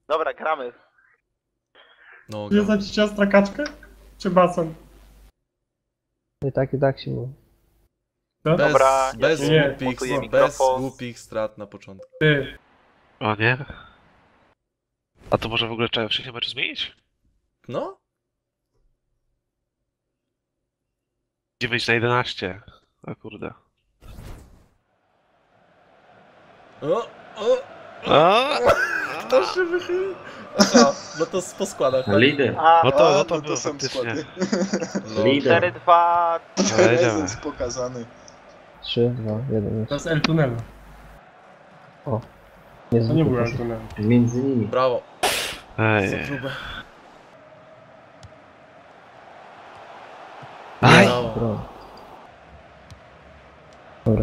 Dobra, gramy. No, Związać ci ciastra kaczkę? Czy basen? I tak się mówi. Co? bez, Dobra, bez, ja nie, głupich, montuję bez mikrofon. głupich strat na początku. Ty. O nie? A to może w ogóle trzeba wcześniej meczu zmienić? No? 9-11. O kurde. O! A? Kto się wychylił? Aha, no to po składach. Tak? Lider. A, No to, A, było to są faktycznie. składy. No. Lider. 4-2. Ale jedziemy. Prezes pokazany. 3, 2, 1. To jest El Tunel. Nie To nie był El Tunel. Między nimi. Brawo. Za Ej. próbę. Aj! Brawo. Dobra.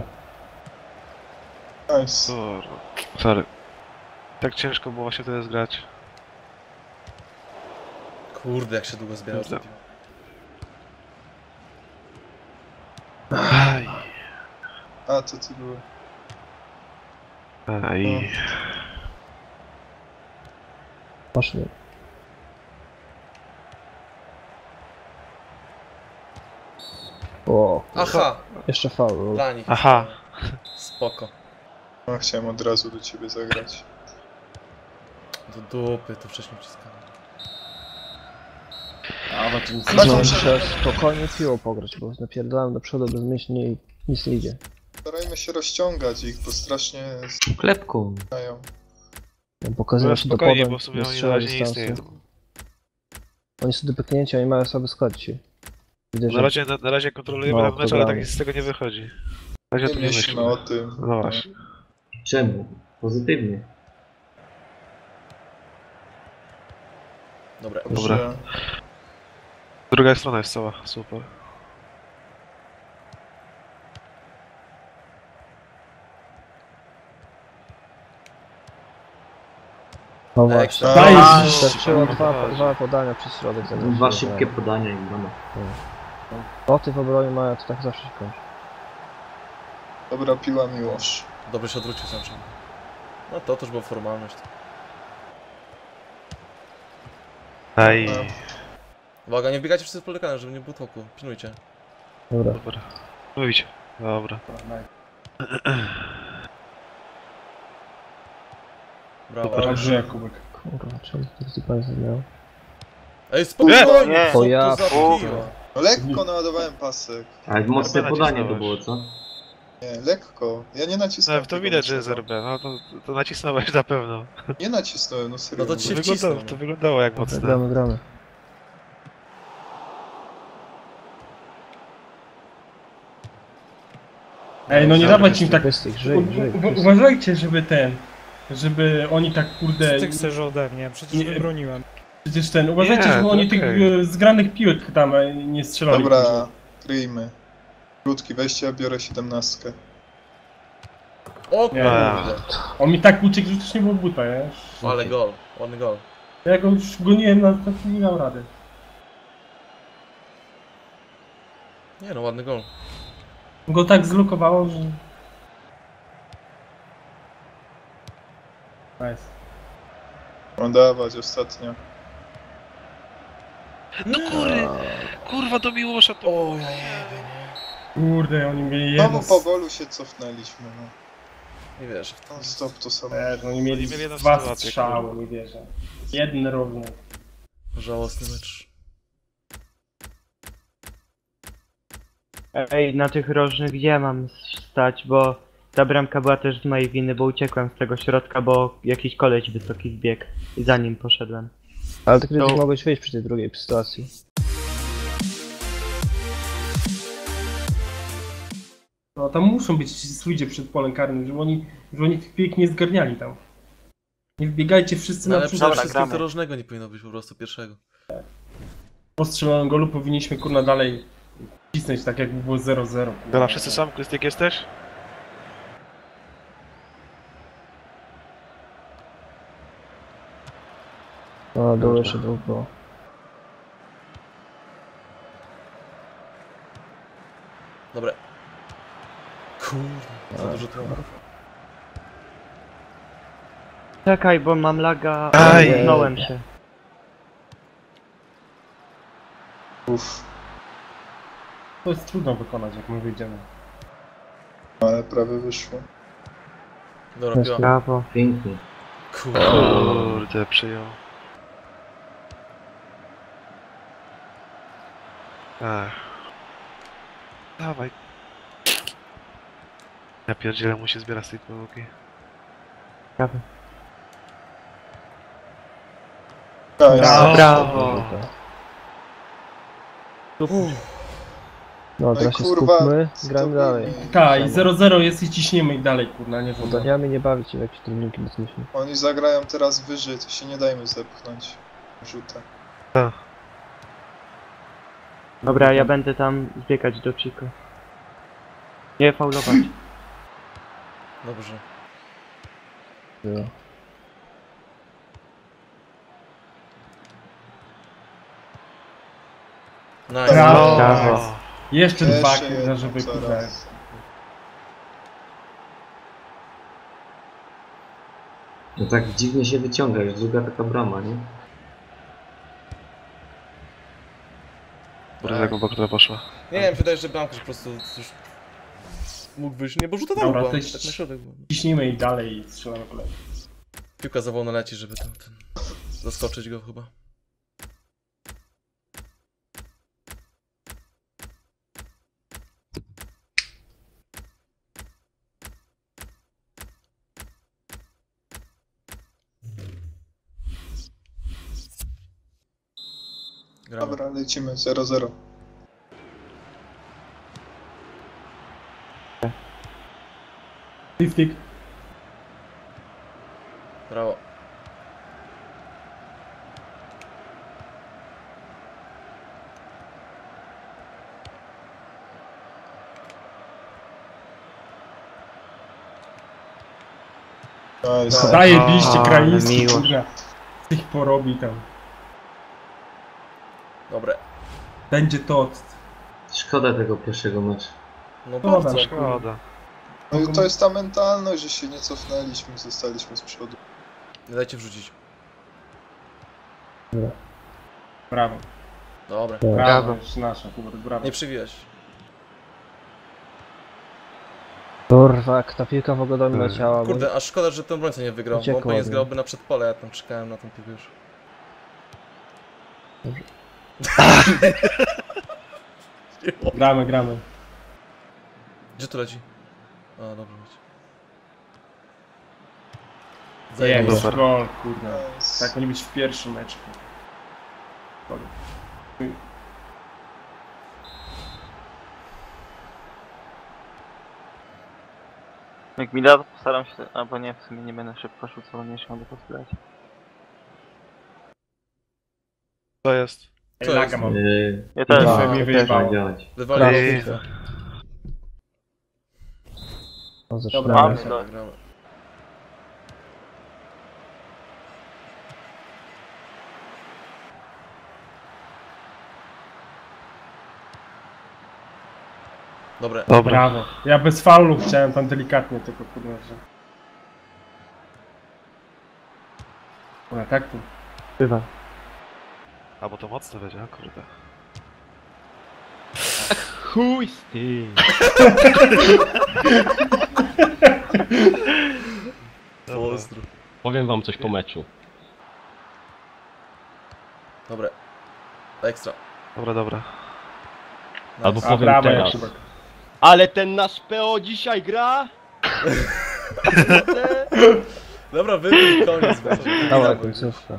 Nice. Kurwa. Sorry. Tak ciężko było się teraz grać. Kurde, jak się długo zbierał. Kurde. Aj. A, to ty było. Aj. Poszli. O, Aha, jeszcze faul. dla nich. Aha. Spoko. No, chciałem od razu do ciebie zagrać. Do dupy to wcześniej wciskałem. No, muszę spokojnie piło pograć, bo napierdalałem do przodu bezmyślnie i nic nie idzie. Starajmy się rozciągać ich, bo strasznie Klepką. znają. Pokazuję się do Spokojnie, podań, bo w sumie nie oni na strzela razie nie istnieją. dystansu. Oni są do pyknięcia i mają sobie skład ci. Widzę, że Na razie kontrolujemy No, ten mecz, ale tak programy. nic z tego nie wychodzi. Na razie Nie tu nie myślmy myślmy. o tym. No właśnie. Czemu? Pozytywnie. Dobra. Dobra. Druga strona jest cała, super. no Ekstra. właśnie. Daj! Wystarczyło No, dwa podania przez środek. zamiast Dwa się szybkie dało. podania i mamy. Boty w obronie mają, to tak zawsze się kończy. Dobra, piła Miłosz. Dobrze się odwrócił sam czym. No to też była formalność. Aj. Uwaga, nie wbiegajcie wszyscy z polekanem, żeby nie było tłoku. Pilnujcie. Dobra. Dobra. Mówicie. Dobra. Brawo. Dobrze, Kubek. Kurwa, czemu to zupełnie zmieniało? Ej, spokojnie! Nie. Co O ja to za fu. piwo? No lekko naładowałem pasek. Ale mocne Dobra, podanie to nacisnąłeś. było, co? Nie, lekko. Ja nie nacisnąłem. No, to tego widać, że mocnego. ZRB, no to nacisnąłeś na pewno. Nie nacisnąłem, no serio. No to ci się Wyglądało, wcisnął. to wyglądało jak mocne. Gramy. Ej, no nie dawać im tak... Kwestii, żyj. Uważajcie, żeby oni tak kurde... Co ty chcesz ode mnie? Przecież Nie- wybroniłem. Przecież uważajcie, Nie, żeby to oni okej. tych zgranych piłek tam nie strzelali. Dobra, kryjmy. Krótki, weźcie, ja biorę 17. O Nie. kurde. On mi tak uciekł, że też nie było buta, nie? Ale gol, ładny gol. Ja go już goniłem na to, nie dał rady. Nie no, ładny gol. Go tak zlokowało, że... Nice. Mam dawać, ostatnia. No kurwa do Miłosza to... O, ja jebie, nie. Kurde, oni mieli jedno... Znowu po golu się cofnęliśmy, no. Nie wierzę w to. Non stop to samo. Oni mieli Mieli jedną dwa sytuację, strzały, kurwa. nie wierzę. Jeden równy. Żałosny mecz. Ej, na tych rożnych gdzie ja mam stać, bo ta bramka była też z mojej winy, bo uciekłem z tego środka, bo jakiś koleś wysoki zbiegł i za nim poszedłem. Ale ty kiedyś To- mogłeś wyjść przy tej drugiej sytuacji. No tam muszą być ci ludzie przed polem karnym, żeby oni tych piłek nie zgarniali tam. Nie wbiegajcie wszyscy No, na ale przód. przede Dobra, wszystkim gramy. to rożnego nie powinno być po prostu pierwszego. Po strzelonym golu powinniśmy kurna dalej cisnąć tak jakby było 0-0. Dobra, wszyscy sam, Krystyk jesteś? No, dół jeszcze dół było. Dobra. Kurde, za dużo tłumu. Czekaj, bo mam laga. Aj. Zmknąłem się. Uff, To jest trudno wykonać, jak my wyjdziemy. ale prawie wyszło. Dobra, piła. Brawo. Pięknie. Kurde, przyjął. Ech. Dawaj. Ja pierdzielę, musi zbierać z tej podłogi. Brawo. Nice. Brawo. No, No i teraz się kurwa, skupmy, co gramy to dalej. byli? Tak, i 0-0 jest i ciśniemy ich dalej, kurna, nie wolno. Udaniamy nie bawić się w jakieś trudniki bezmyślne. Oni zagrają teraz wyżej, to się nie dajmy zepchnąć. Rzuta. Dobra, ja będę tam zbiegać do Chico. Nie faulować. Dobrze. Było. Nice. Brawo. Brawo. Jeszcze dwa, Jeszcze kurna, jedno żeby kurwa. zaraz. No tak dziwnie się wyciąga, już druga taka brama, nie? Kurde, jak obok która poszła. Nie wiem, wydaje się, że bramkarz po prostu już mógł wyjść. Nie, bo rzutował Dobra, była. to Tak jest- na środek była. Ciśnijmy ich dalej i strzelamy kolejny. Piłka za wolno leci, żeby ten zaskoczyć go chyba. Gramy. Dobra, lecimy 0-0. Stick. Brawo. Nice. Zajebiście, A, kraiński, miłość. kurna. Tych porobi tam. Dobre. Będzie tost. Szkoda tego pierwszego meczu. No Dobra, bardzo. Szkoda. No i to jest ta mentalność, że się nie cofnęliśmy, zostaliśmy z przodu. Nie dajcie wrzucić. Brawo. Dobra. Brawo. Już nasza, kurwa, brawo. Nie przywijać. Kurwa, jak ta piłka w ogóle do mnie leciała, bo... Kurde, a szkoda, że ten obrońca nie wygrał, bo on Uciekła pewnie od zgrałby na przedpole, ja tam czekałem na tą piłkę już. Gramy. Gdzie to leci? A, dobrze leci. Jest, Super. gol, kurna. Nice. Tak mieli być w pierwszym meczu. Dobra. Jak mi da, to postaram się, albo nie, w sumie nie będę szybko rzucał, nie się mogę postarać. To jest. Co Laga jest? mam. Ja też. FIFA A, mnie też wyjebało. działać. Wywalił Ej. FIFA. O, Dobra, zaczynamy. Mamy Dobra, to. gramy. Dobre. Dobra. Brawo. Ja bez faulu chciałem tam delikatnie tylko, kurwa, że... No tak tu. Bywa. A bo to mocno będzie, a kurde. Chuj z tym. Pozdro. Powiem wam coś po meczu. Dobre. Ekstra. Dobra. Nice. Albo A powiem brawo, teraz. Jakubek. Ale ten nasz PO dzisiaj gra? Dobra, wybij, koniec będzie. Dała końcówka.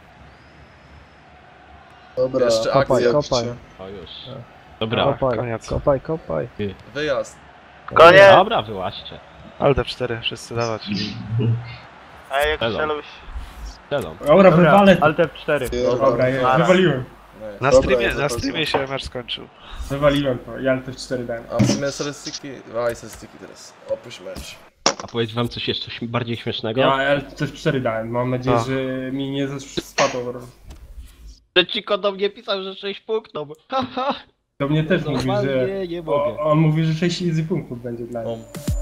Dobra, Jeszcze Kopaj, akcja. kopaj. O już. Dobra, Kopaj, koniec. kopaj. Wyjazd. Koniec! dobra, wyłaźcie. Alde 4, wszyscy dawać. A jak Hello. strzeluś... Strzelą. Dobra, wywalę. Alt F4. Dobra, jest. Nara. Wywaliłem. Nice. Na Dobra, streamie, ja na to streamie się mecz skończył. Wywaliłem to. Ja też 4 dałem. A w sumie statystyki... Waj statystyki teraz. Opuść mecz. A powiedz wam coś jeszcze bardziej śmiesznego? Ja też 4 dałem. Mam nadzieję, A. że mi nie spadło. Że Chico do mnie pisał, że 6 punktów. Haha. Do mnie też mówi, że... Normalnie nie mogę. On mówi, że 6 easy punktów będzie dla mnie. No.